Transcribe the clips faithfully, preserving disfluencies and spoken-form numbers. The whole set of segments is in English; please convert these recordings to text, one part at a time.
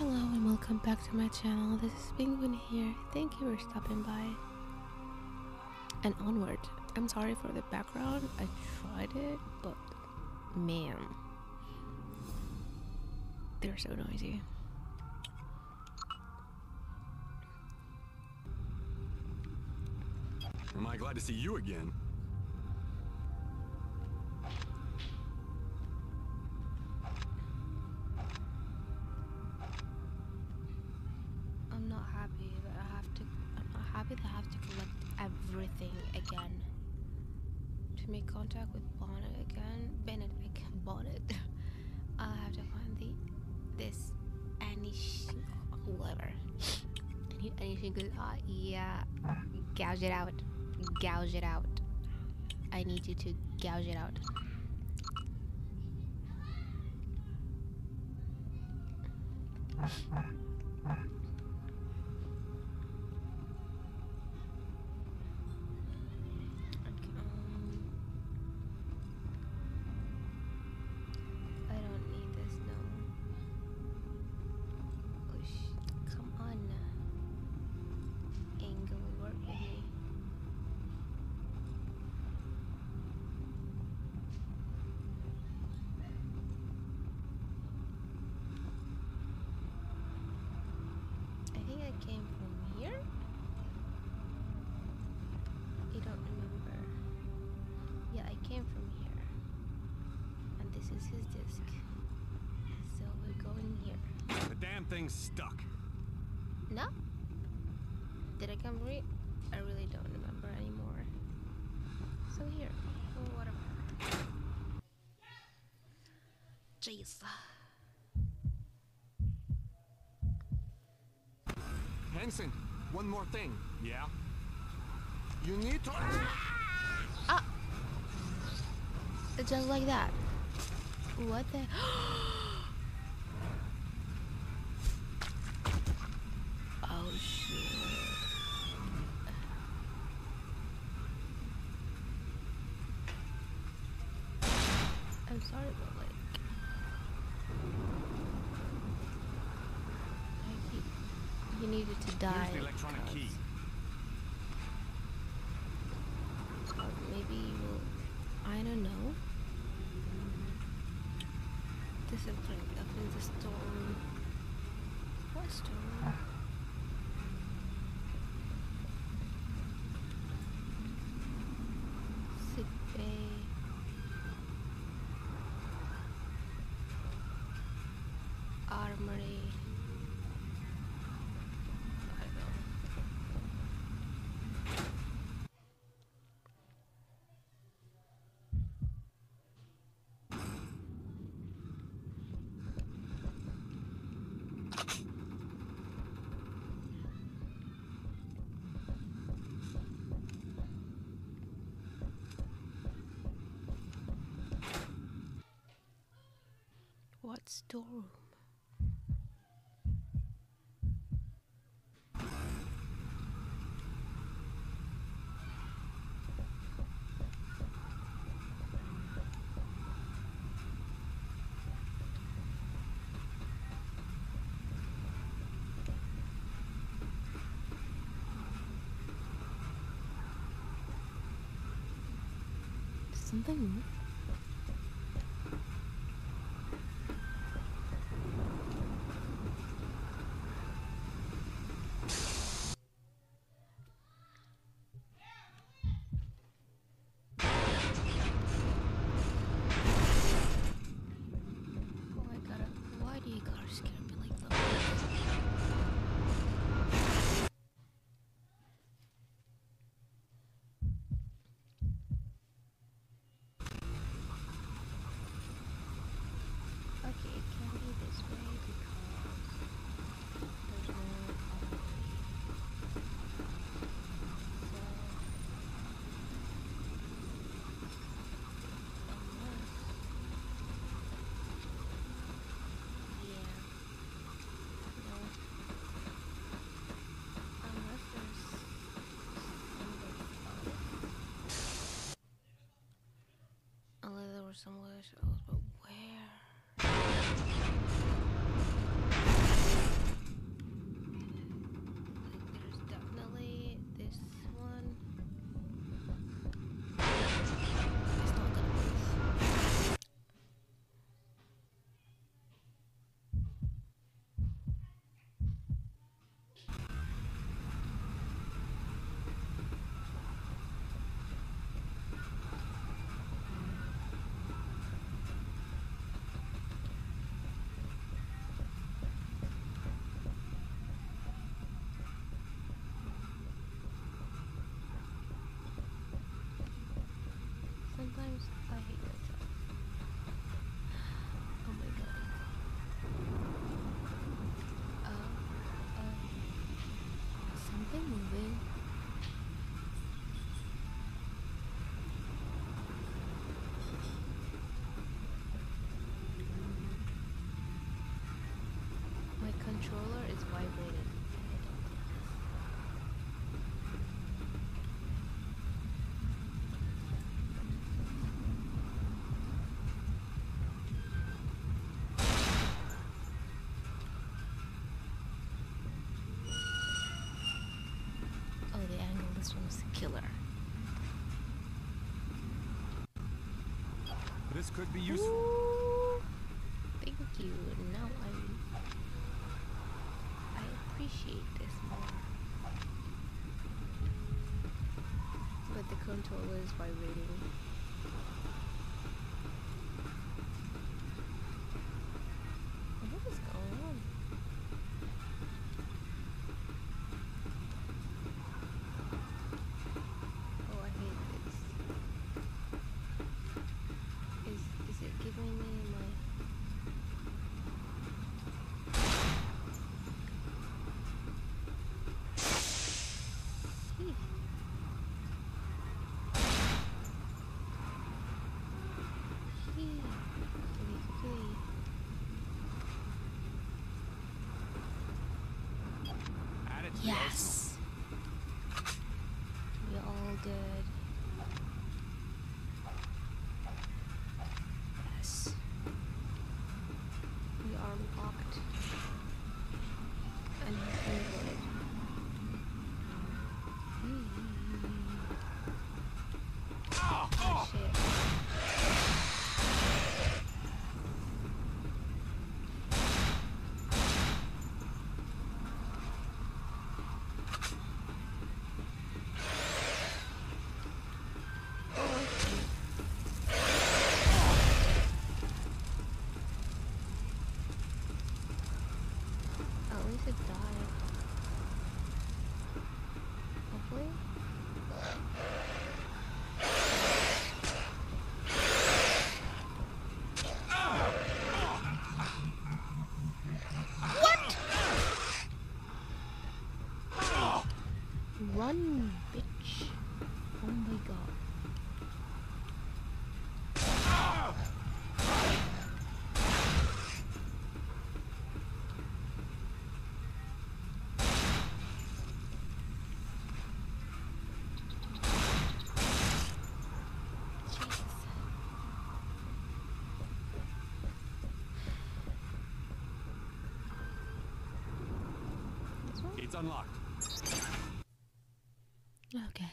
Hello and welcome back to my channel. This is Penguin here. Thank you for stopping by. And onward. I'm sorry for the background. I tried it, but man, they're so noisy. Am I glad to see you again? I'm not happy that I have to. I'm not happy that I have to collect everything again. To make contact with Bonnet again, Bennett, like Bonnet. I'll have to find the this any whatever. I need any single. Uh, yeah, gouge it out. Gouge it out. I need you to gouge it out. Came from here? I don't remember. Yeah, I came from here. And this is his disc. So we're going here. The damn thing's stuck. No? Did I come from here? I really don't remember anymore. So here. Well, whatever. Jeez. Hanson, one more thing. Yeah? You need to... Ah! Just like that. What the... Oh, shit. I'm sorry, but like... He needed to die. Here's the electronic key. Or maybe you will, I don't know. Discipline up in the storm. What storm? Sick bay. Armory. What storeroom? Something new? Somewhere else, but where? hate myself. Oh my god. Uh, uh, something moving. My controller is vibrating. Oh, the angle this one was killer. This could be useful. Ooh, thank you. Now I'm. I appreciate this more. But the controller is vibrating. What is going on? Oh, I hate this. Is is it giving me my? Eek. Eek. Eek, eek. Add it to the Yes. We're all good. Yes. We are locked. And converted. Oh shit. At least it died. Hopefully. What? Run, bitch. Oh my god. Jesus. This one? It's unlocked. Okay.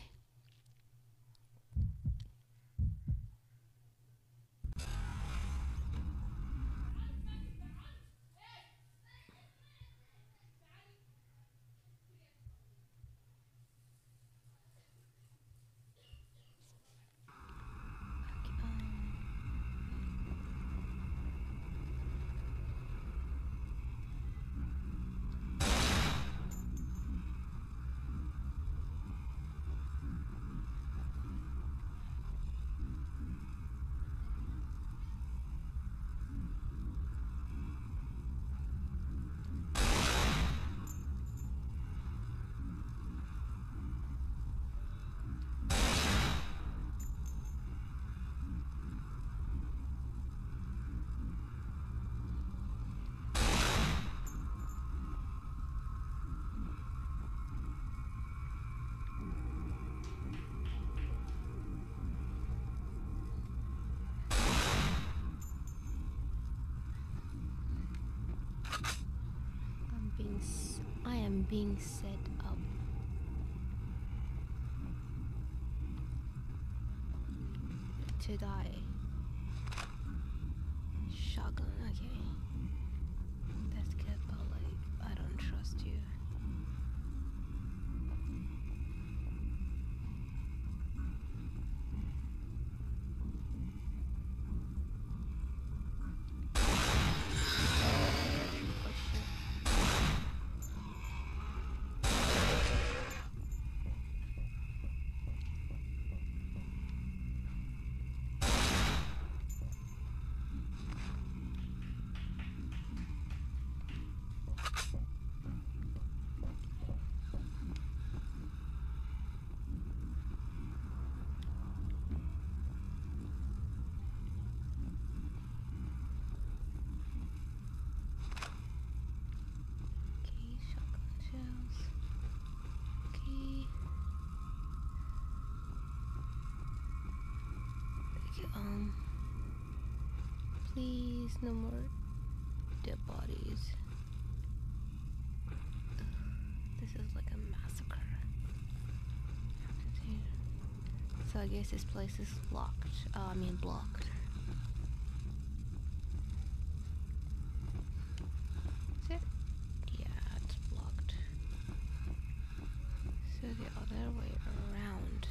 I'm being s- I am being set up. To die. Shotgun, okay. That's good, but like, I don't trust you. Oh shit. um, please, no more dead bodies. Ugh, this is like a massacre. So I guess this place is locked. Uh, I mean blocked. Is it? Yeah, it's blocked. So the other way around.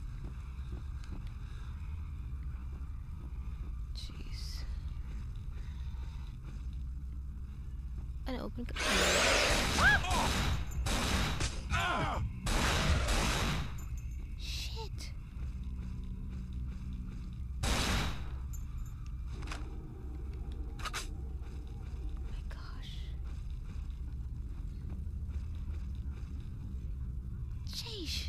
Jeez. An open. Shit. My gosh. Sheesh.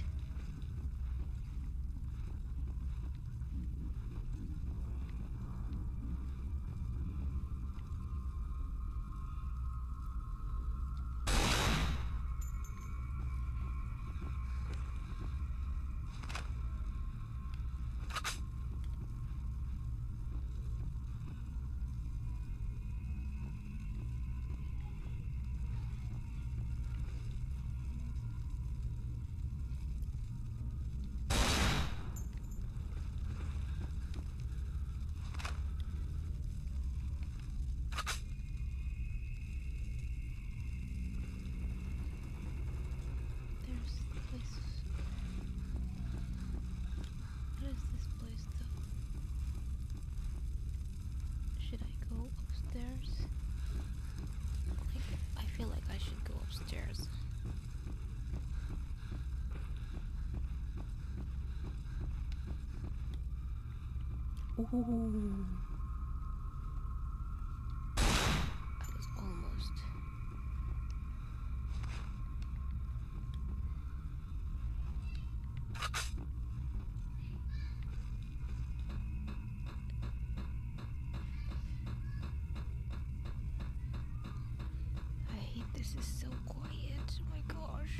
Upstairs. Ooh. I was almost. I hate this is so quiet. Oh my gosh.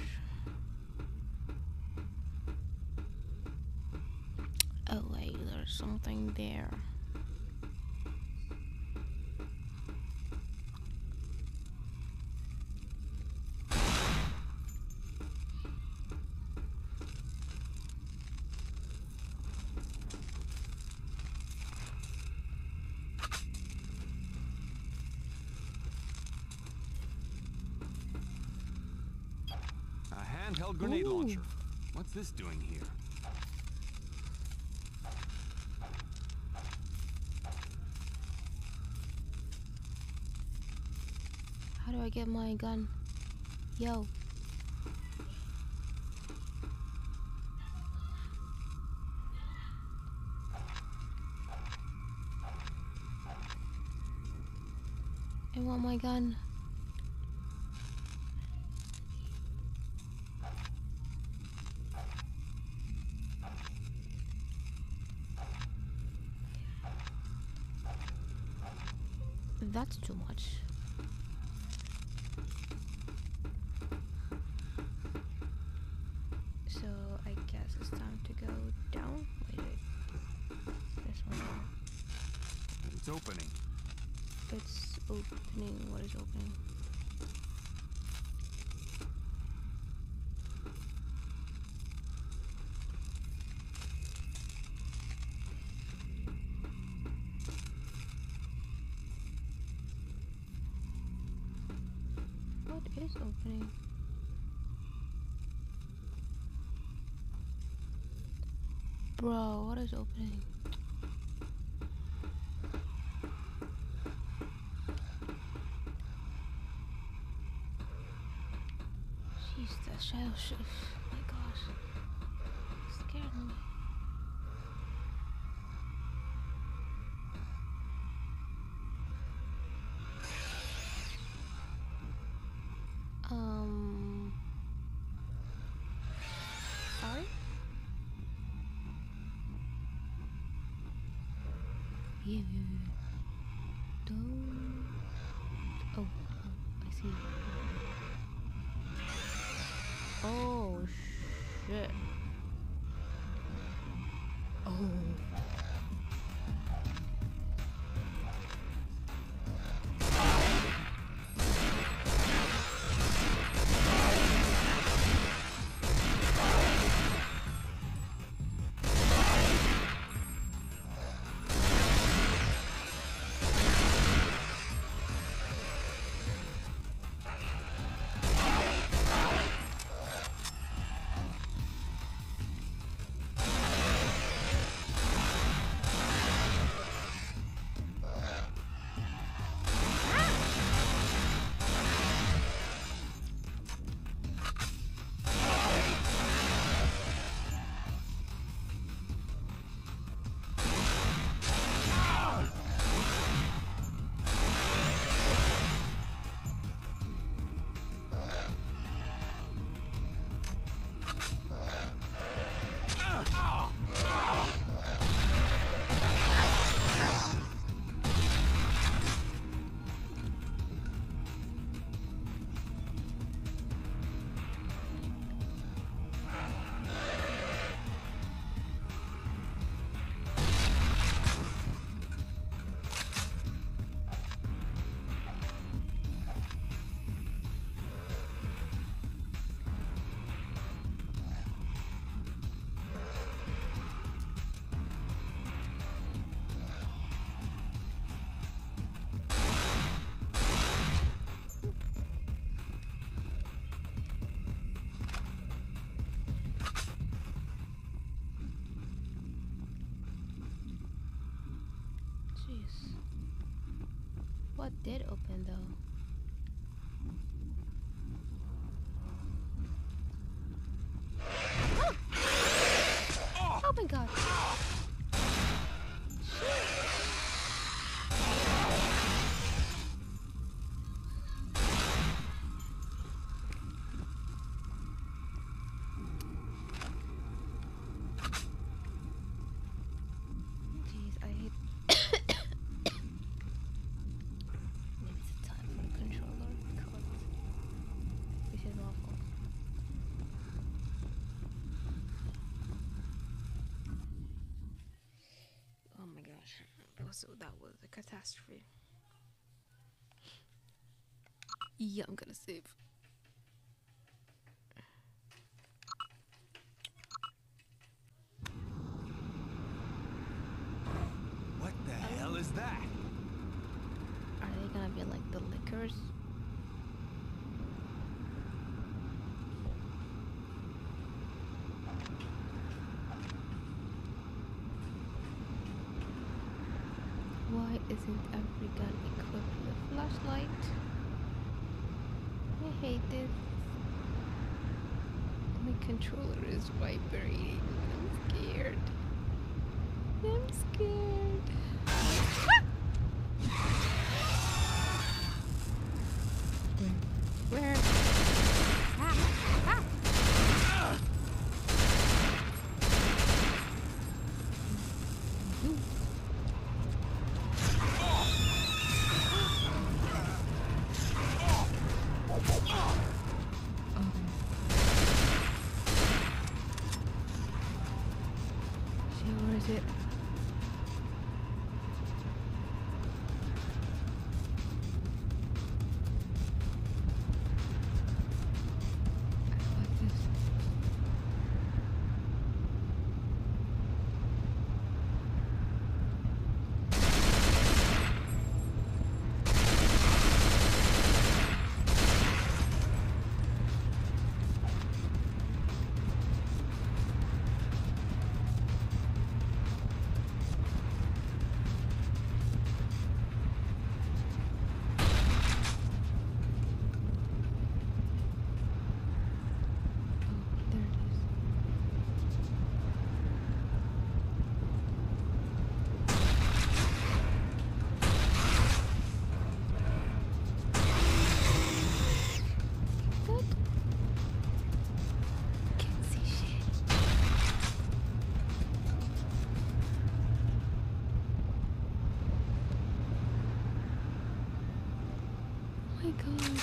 Oh wait, there's something there. A handheld grenade Ooh. launcher. What's this doing here? How do I get my gun? Yo. I want my gun. That's too much. So I guess it's time to go down. Wait, wait. This one. It's opening. It's opening. What is opening? What is opening? Bro, what is opening? Jeez, that shadow shift. My gosh. It scared me. Um. Sorry? Yeah. Don't. Oh, oh, I see. Oh, shit. Oh. What did open though? Oh, oh my god. Jeez, I hate maybe it's time for the controller because this is awful. Oh my gosh. Also, that was a catastrophe. Yeah, I'm gonna save. What the hell is that? Are they gonna be like the liquors? Why isn't every gun equipped with a flashlight? I hate this. My controller is vibrating. I'm scared. I'm scared. Where? Where? Ah! Ah! Mhm. See, where is it? I don't like this. Oh, there it is. Good. Can't see shit. Oh my god.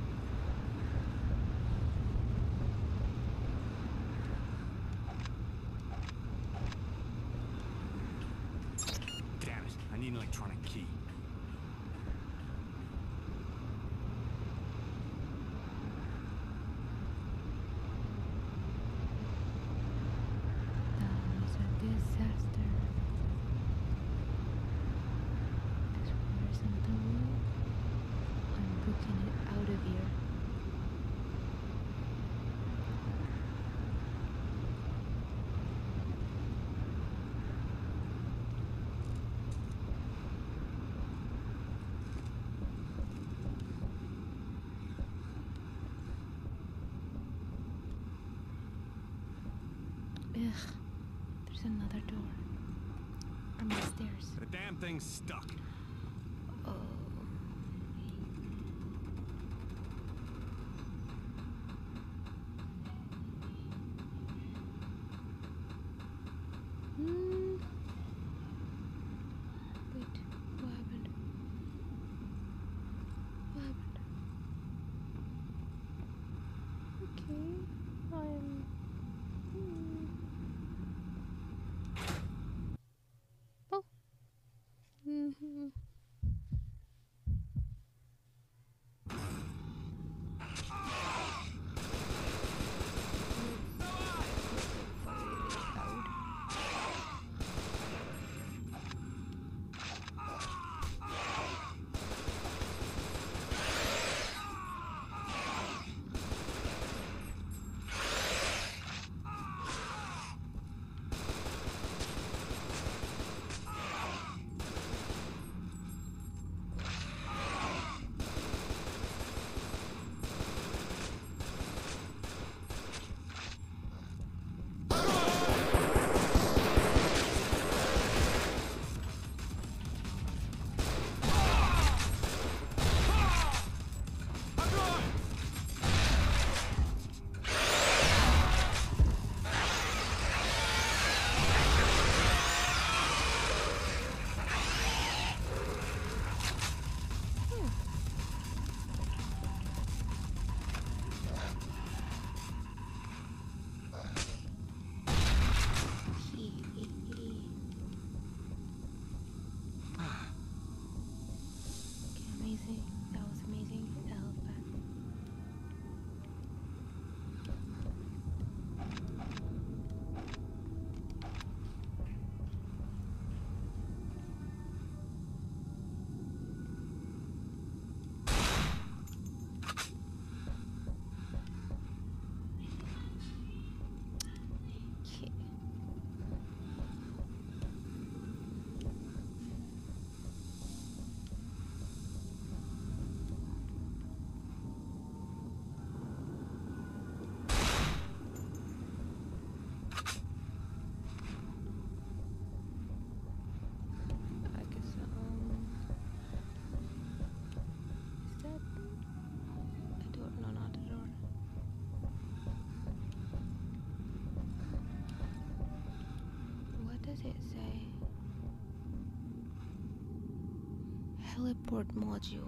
Damn it, I need an electronic key. That was a disaster. I swear there's something wrong. I'm booking it out of here. Ugh. There's another door. I'm upstairs. The damn thing's stuck. Oh. Hmm. Wait, what happened? What happened? Okay, I'm. Hmm. Oh. Mm-hmm. teleport module.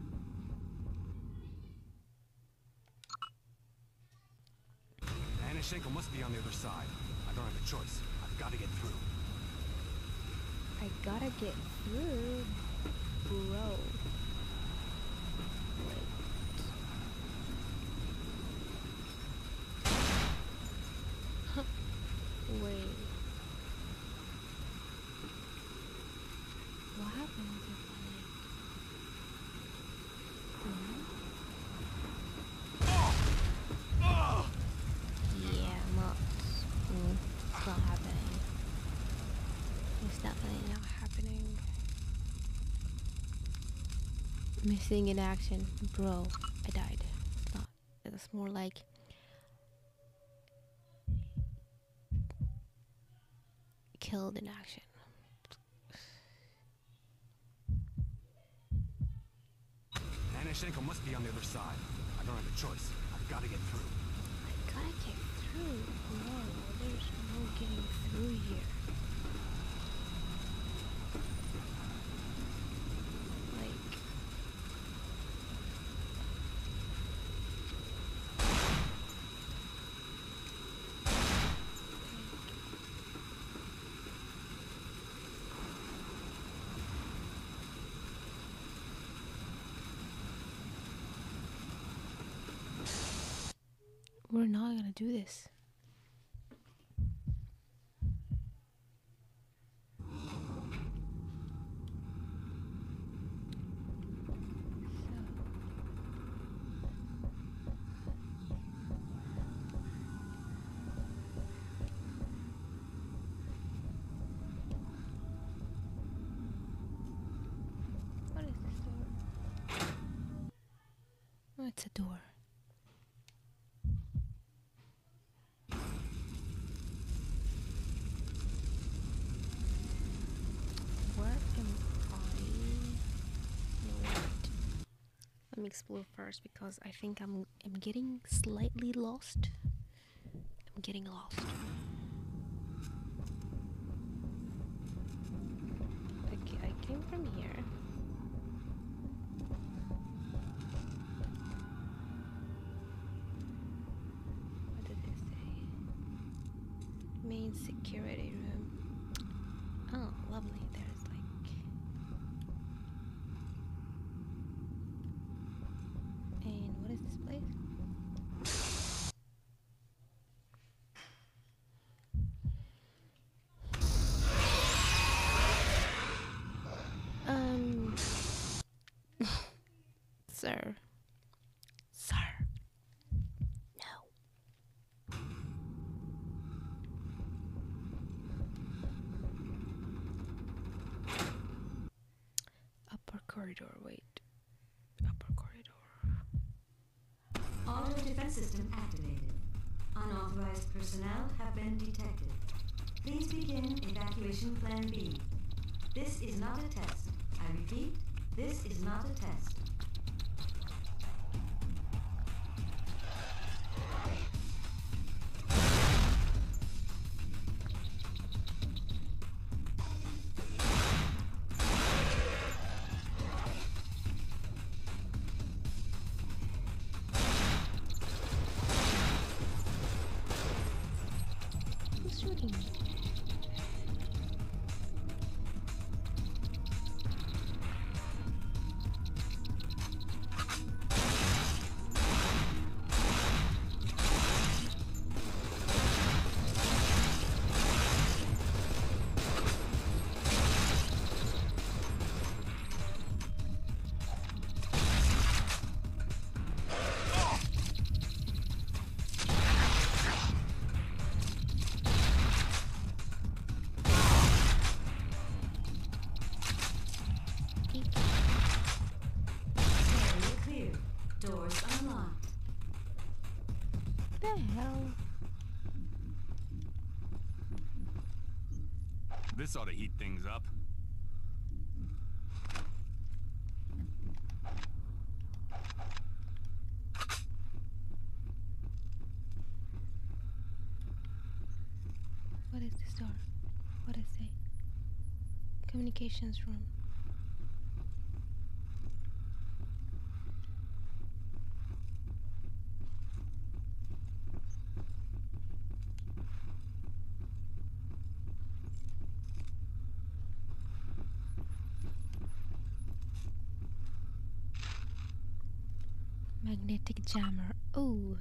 Anashenko must be on the other side. I don't have a choice. I've got to get through. I gotta get through, bro. Wait. Wait. What happens if I like? Hmm? Yeah, not. Mm, it's not happening. It's definitely not happening. Missing in action, bro. I died. It's not. It's more like. Killed in action. Anashenko must be on the other side. I don't have a choice. I've got to get through. I gotta get through. No, there's no getting through here. Like. We're not gonna do this. What is this door? Oh, it's a door. Where am I? No, wait. Let me explore first because I think I'm I'm getting slightly lost. I'm getting lost. Okay, I came from here. What did it say? Main security room. Oh, lovely. There's like. And what is this place? Um. Sir. Sir. No. Upper corridor, wait. Upper corridor. Auto defense system activated. Unauthorized personnel have been detected. Please begin evacuation plan B. This is not a test. I repeat, this is not a test. Who's shooting me? Area clear. Doors unlocked. The hell? This ought to heat things up. What is this door? What is it? Communications room. Magnetic jammer. Oh.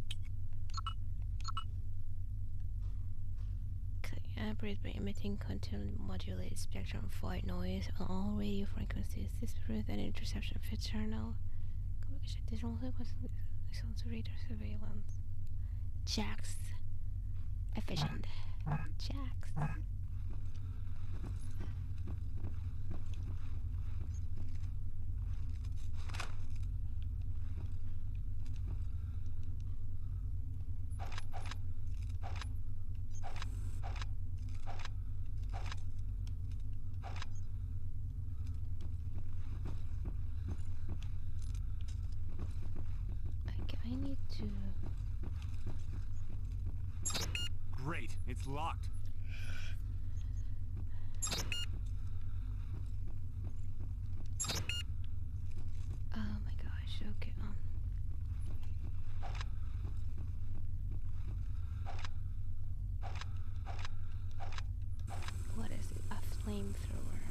Operate by emitting continually modulated spectrum of white noise on all radio frequencies. This prevents an interception of its channel. Digital radar surveillance. Jax. Efficient. Jax. I need to. Great, it's locked. Oh my gosh, okay, um. What is it? A flamethrower.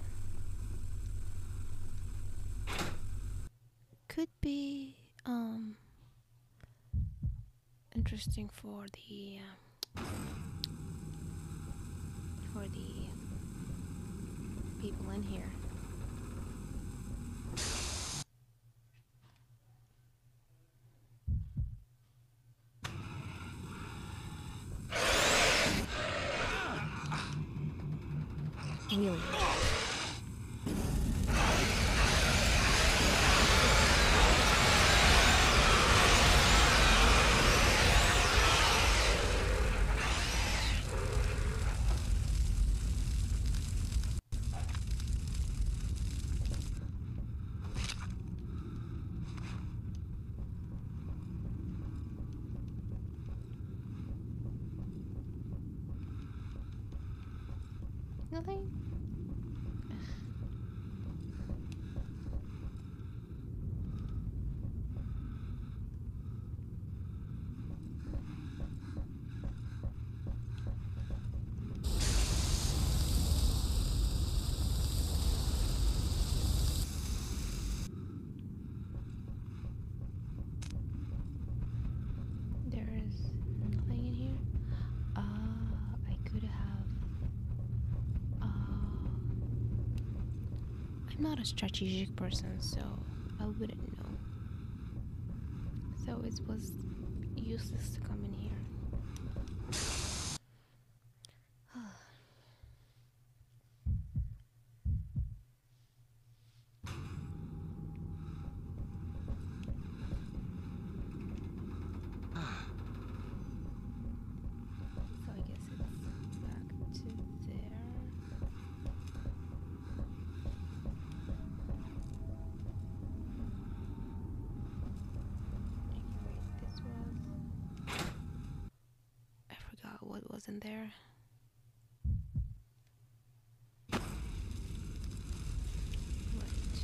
Could be, um, interesting for the, um, for the people in here. Really? Nothing? There is nothing in here. Ah, uh, I could have. Uh, I'm not a strategic person, so I wouldn't know. So it was useless to come in here. So I guess it's back to there. Right, this was. I forgot what was in there. Right.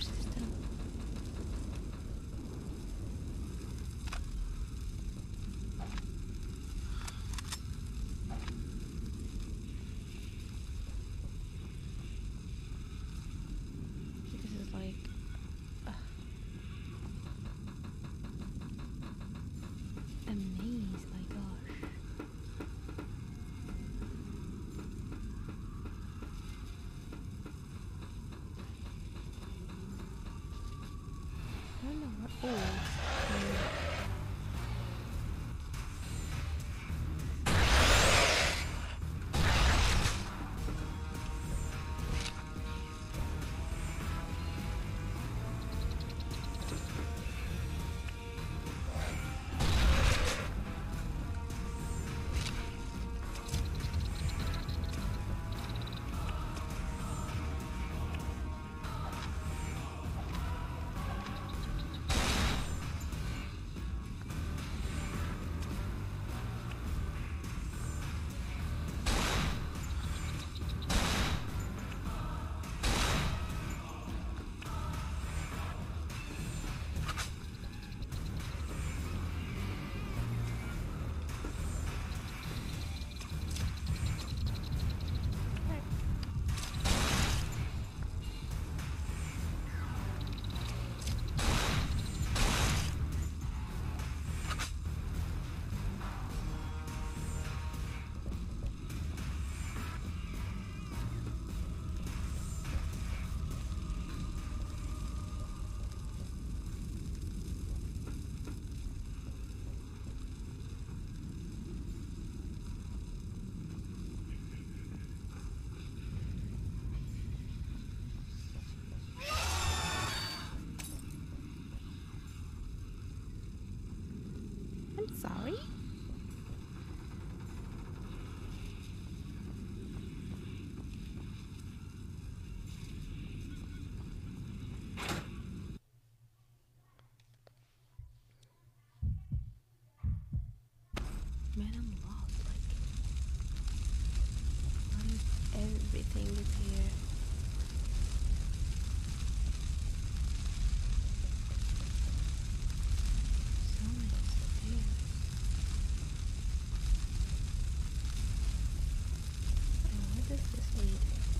system. This is like uh, a maze, my gosh. I don't know where. Oh, um, I'm sorry. Man, I'm lost. Like, what if everything is here? So many stairs. And where does this lead?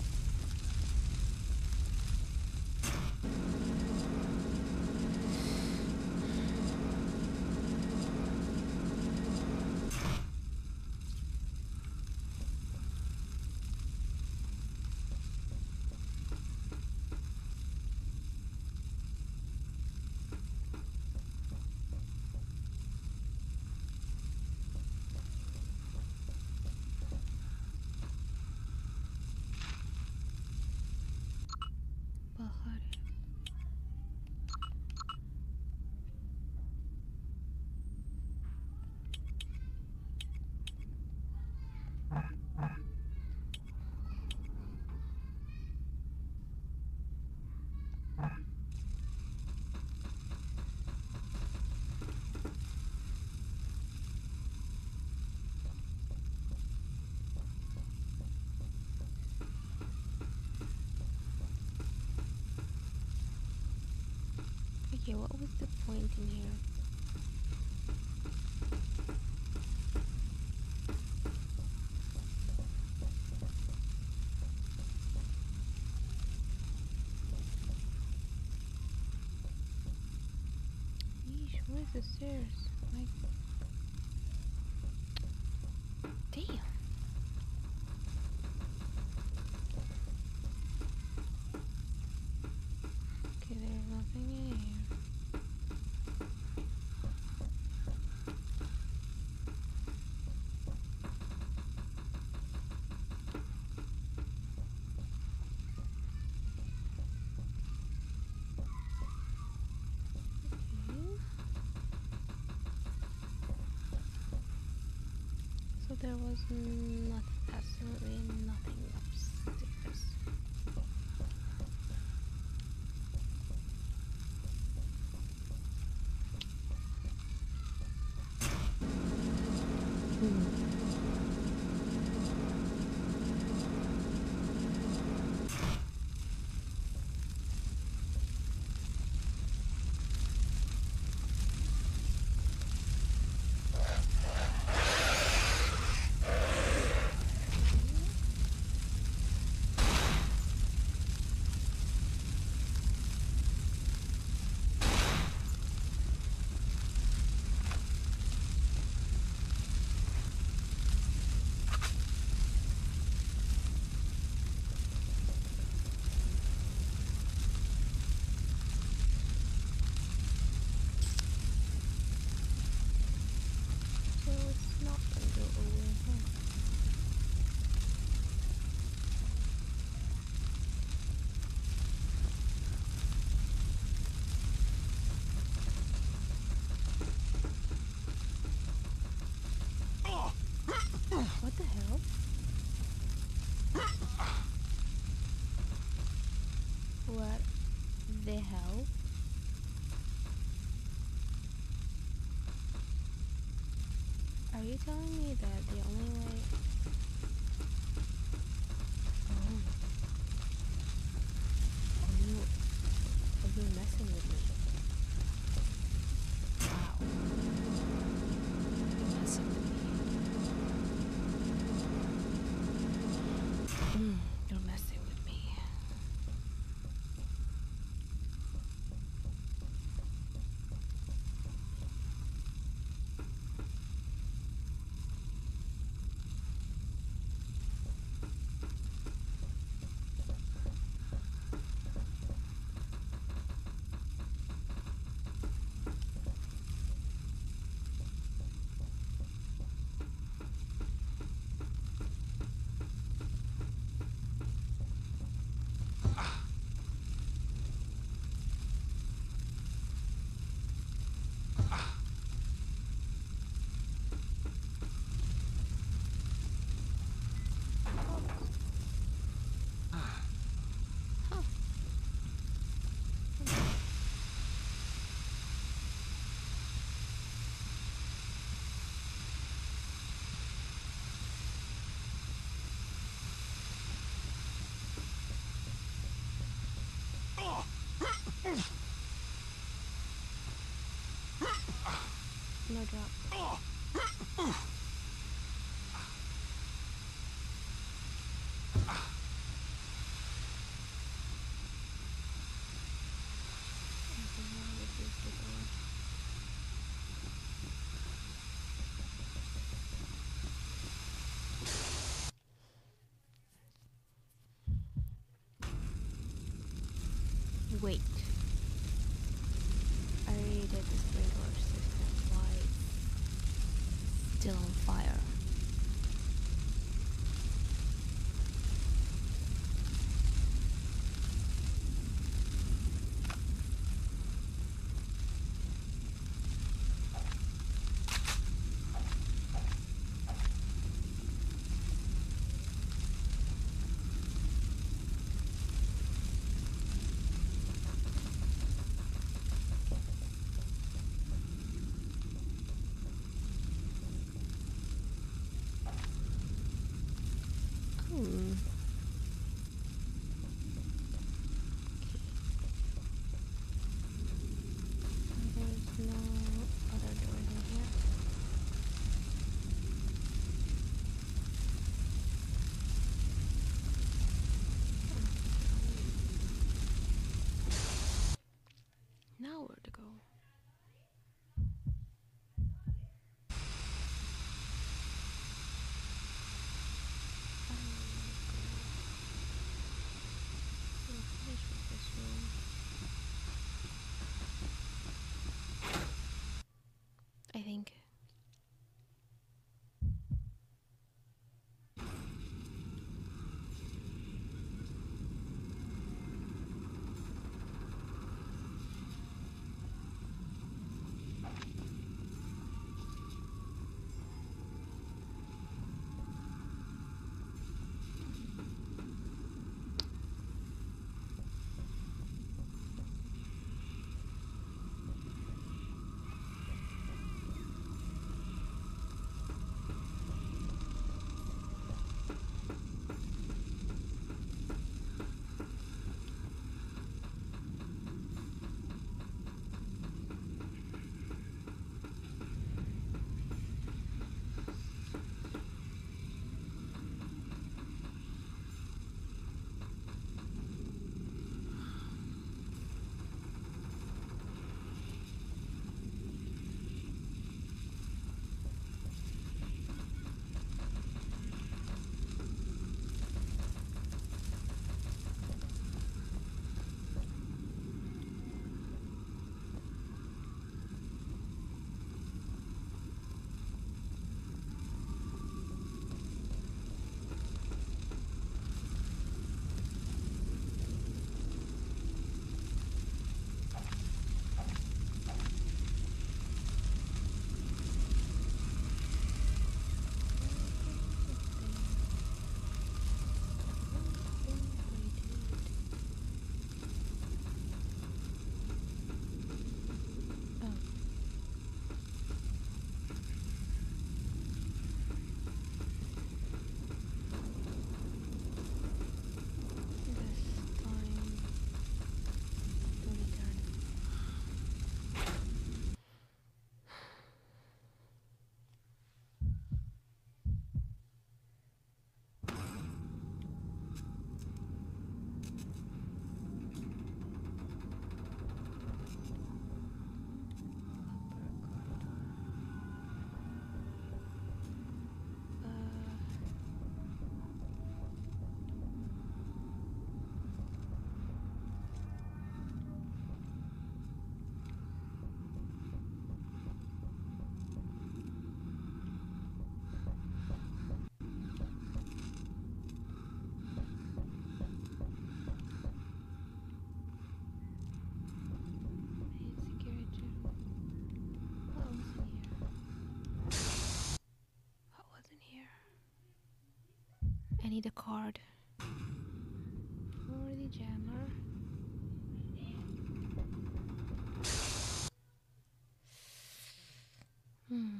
Bahar. Okay, what was the point in here? Yeesh, where's the stairs? Like, damn. Okay, there's nothing in here. Okay. So there was nothing, absolutely nothing upstairs. Hmm. What the hell? What the hell? Are you telling me that the only way... Oh. Are you... Are you messing with me? Wow. You're messing with me. Mm, you're messing with me. No drop. Wait. I already did the sprinkler system. Why it's still on fire? I need a card for the jammer. Hmm.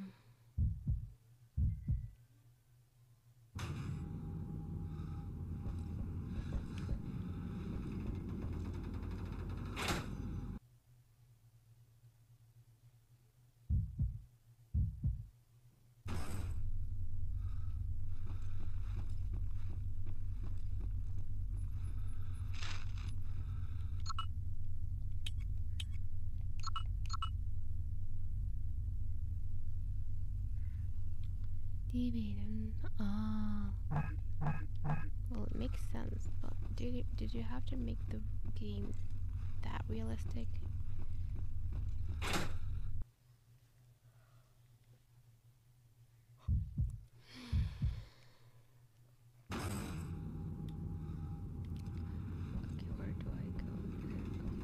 Dividend. Ah. Well, it makes sense, but did you, did you have to make the game that realistic? Okay, where do I go? Is it going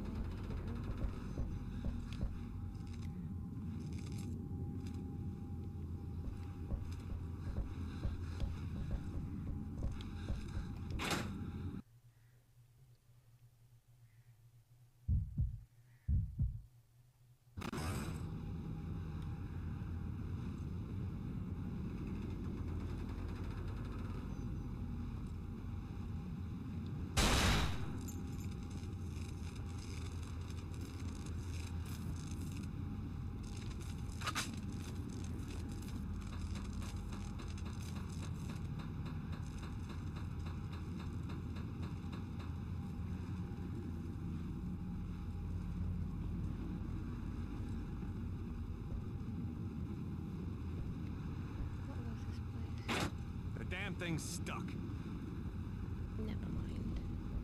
What was this place? The damn thing's stuck. Never mind.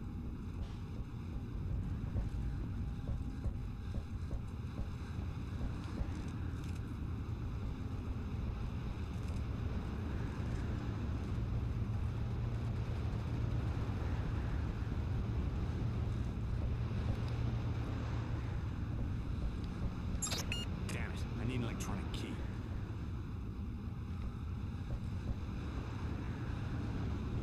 Damn it, I need an electronic key.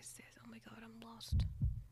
is this? Oh my god, I'm lost.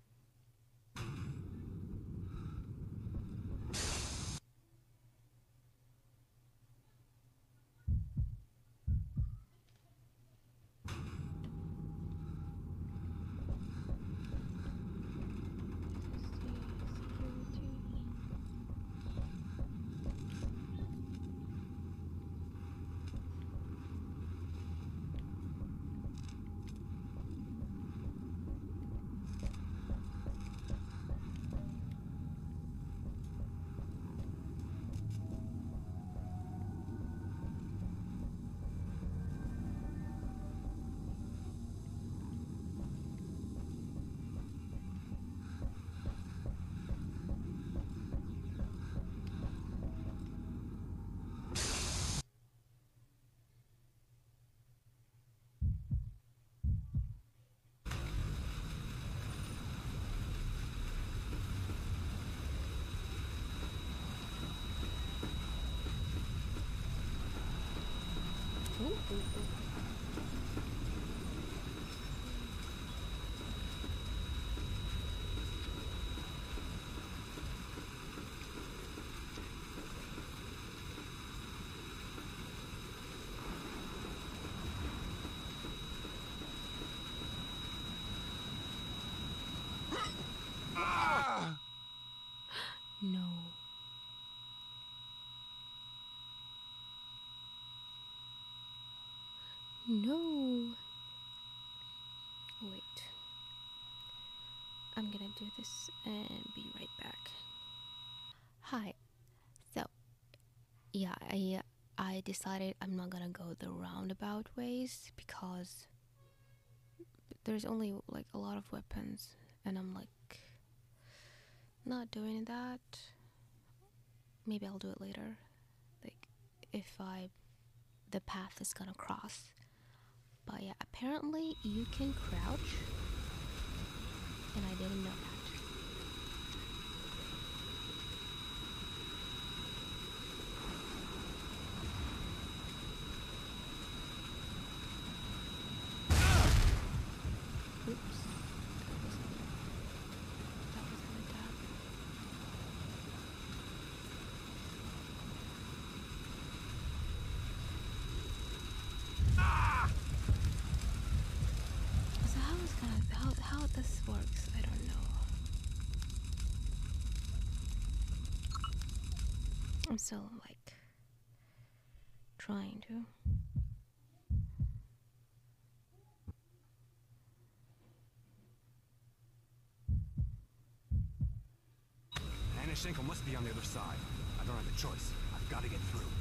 Ooh, ooh, ooh. No. No. Wait. I'm gonna do this and be right back. Hi. So, yeah, I I decided I'm not gonna go the roundabout ways because there's only like a lot of weapons and I'm like not doing that. Maybe I'll do it later. Like if I the path is gonna cross. But yeah, apparently you can crouch and I didn't know that. Oops. That was an attack. So how is gonna how how this works? I don't know. I'm still like trying to. Anashenko must be on the other side. I don't have a choice. I've got to get through.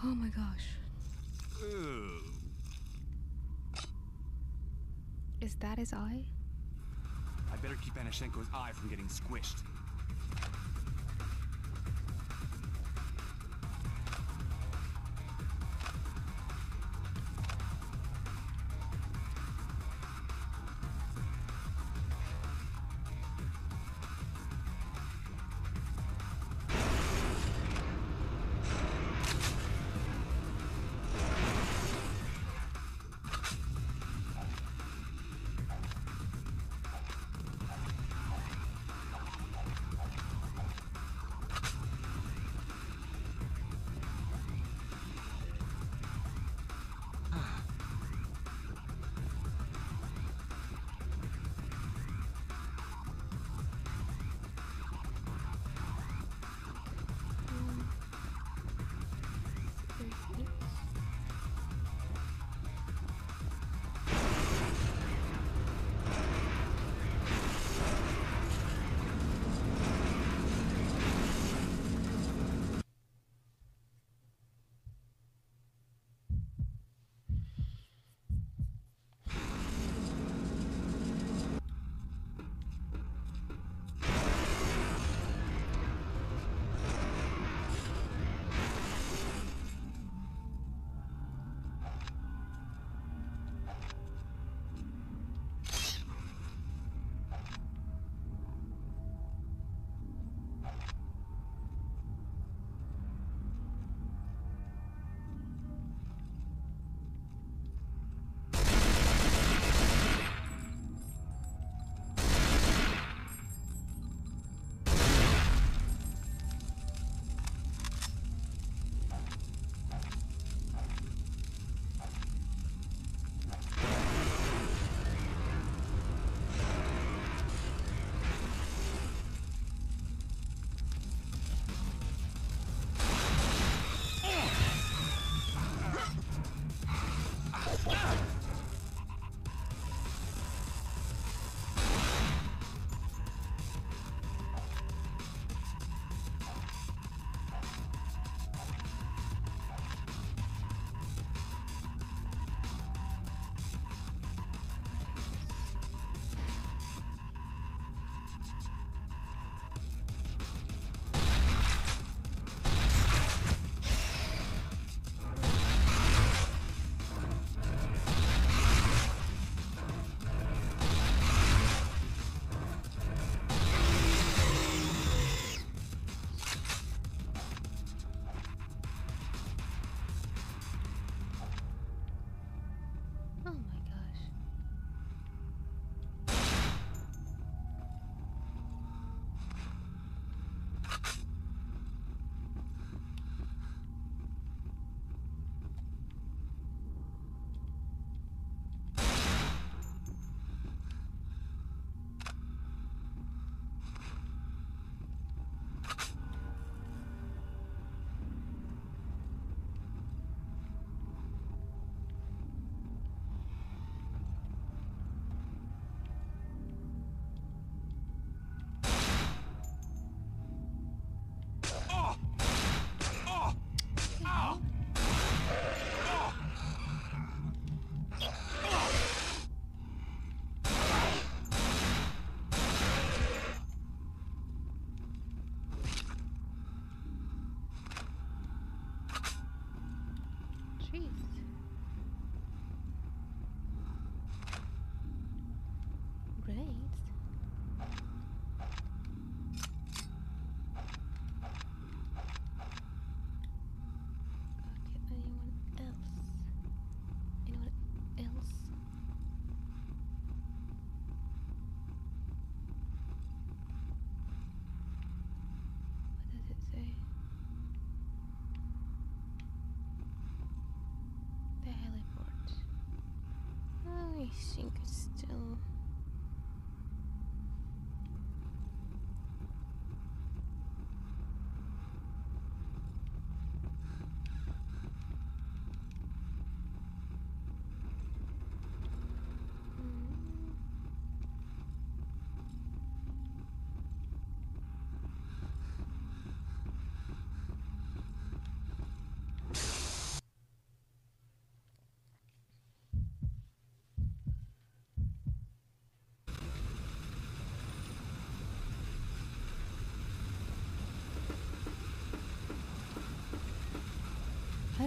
Oh my gosh. Ew. Is that his eye? I better keep Anashenko's eye from getting squished.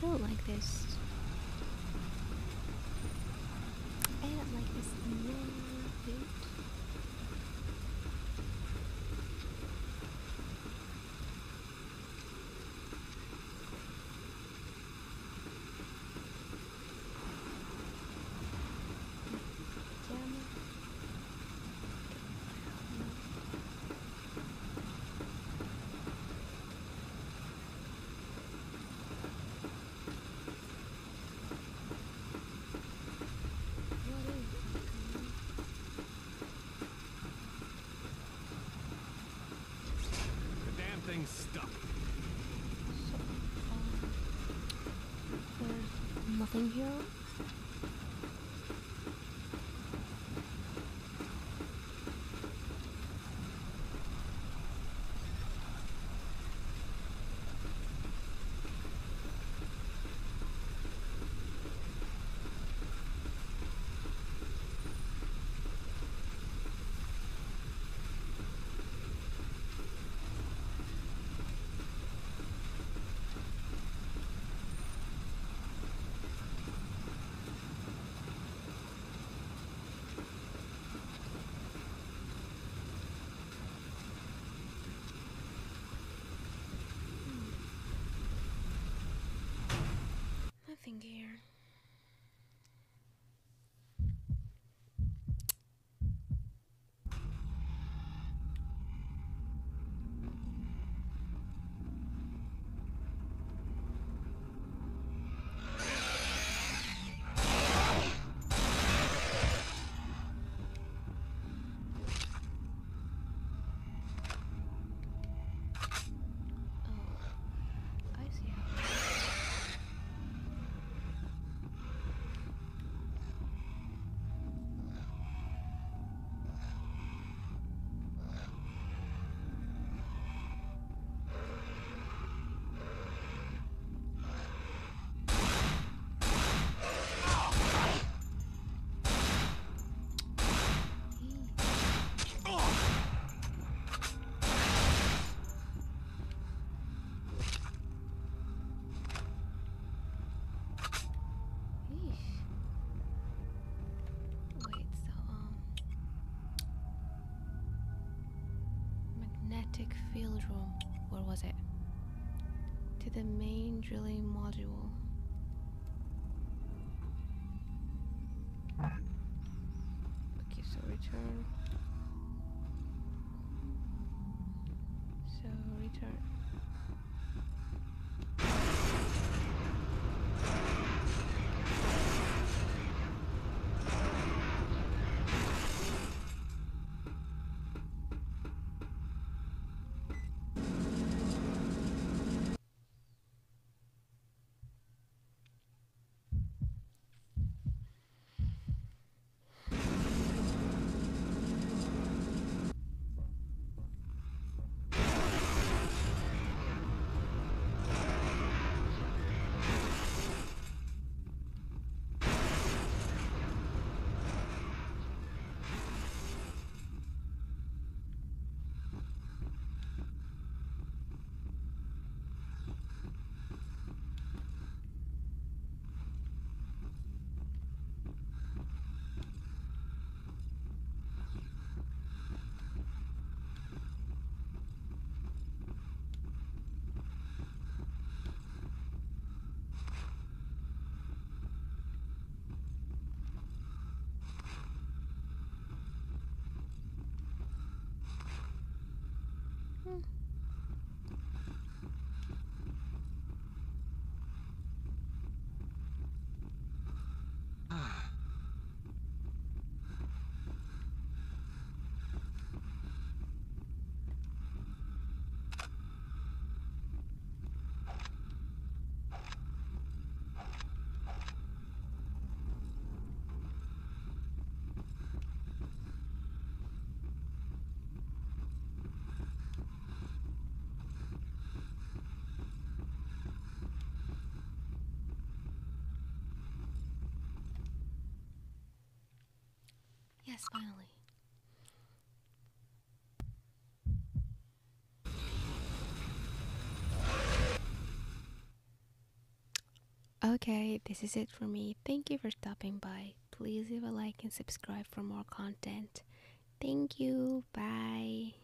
don't like this. I don't like this one bit. Damn it. The damn thing's stuck. So, um, there's nothing here. Nothing here. Oh, I see how. Eesh. Wait, so, um, magnetic field room. Where was it? To the main drilling module. Okay, so return. So return. Hmm. Yes, finally. Okay, this is it for me. Thank you for stopping by. Please leave a like and subscribe for more content. Thank you. Bye.